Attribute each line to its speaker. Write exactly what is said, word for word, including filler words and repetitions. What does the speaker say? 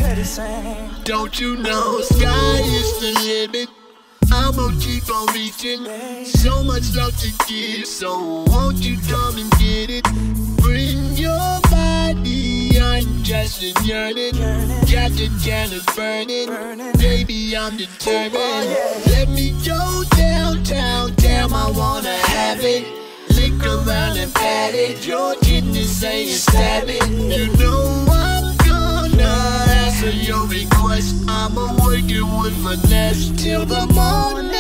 Speaker 1: stay the same.
Speaker 2: Don't you know sky is the limit? I'ma keep on reaching. So much love to give, so won't you come and get it? Bring your body, I'm just a yearning. Got the candles burning, baby I'm determined. Let me go downtown, damn I wanna have it. Lick around and pat it, your kidneys say it's stabbing. You know I'm gonna answer your request. I'ma work it with finesse till the morning.